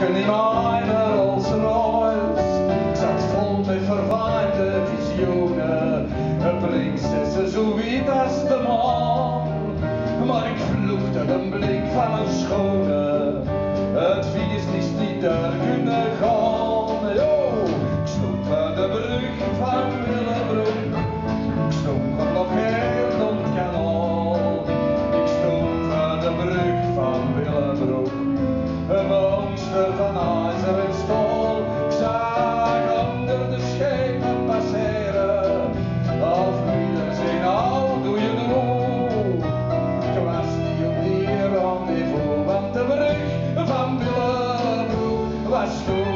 in mijn Rolls Royce. Ik zat vol met verwaande visioenen, prinsessen zo wit als de maan. Maar ik vloekte de blik van een schone, het feest is niet daar kunnen gaan. Yo, ik stond aan de brug van Willebroek, ik stond geblokkeerd op het kanaal. Ik stond aan de brug van Willebroek, een monster van ijzer en staal. Ik zag onder de schepen passeren, auf Wiedersehen, au doe je doe. Ik was niet op die rendezvous, want de brug van Willebroek was toe.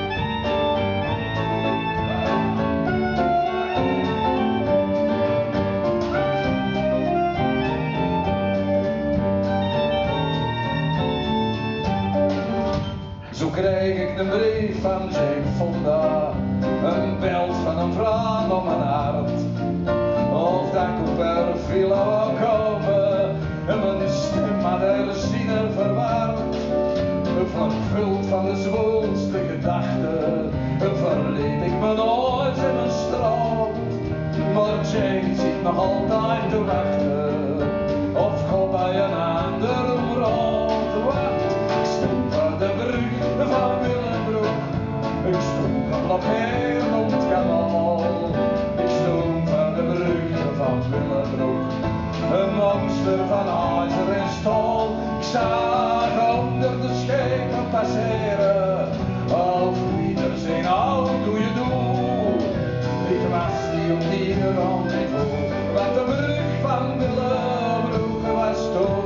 Zo kreeg ik een brief van Jane Fonda, een belt van een vrouw om mijn hart. Of dat ik op haar villa wou komen, en mijn stem had haar zinnen verward. Vervuld van de zwoelste gedachten, verliet ik me nooit in mijn straat. Maar Jane zit nog altijd te wachten, of God bij een ander om raad. Ik stond aan de brug van Willebroek, ik stond geblokkeerd op het kanaal. Ik stond aan de brug van Willebroek, een monster van ijzer en staal. Ik zag onder de schepen passeren, auf Wiedersehen, au doe je doe. Ik was niet op die rendezvous, want de brug van Willebroek was toe.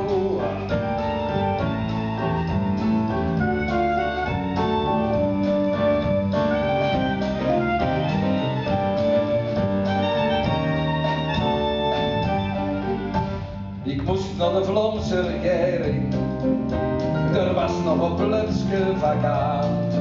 Ik moest naar de Vlaamse regering, er was nog een plaatsje vakant.